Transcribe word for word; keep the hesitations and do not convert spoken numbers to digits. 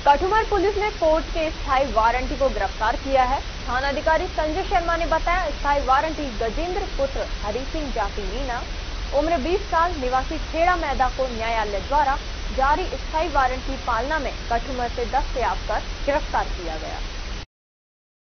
Kathumar police ने court के स्थायी वारंटी को गिरफ्तार किया है। थानाधिकारी संजय शर्मा ने बताया, स्थायी वारंटी गजेंद्र पुत्र हरि सिंह जाति मीणा, उम्र बीस साल, निवासी खेड़ा मैदा को न्यायालय द्वारा जारी स्थायी वारंट की पालना में कठुमर से दस्तयाब कर गिरफ्तार किया गया।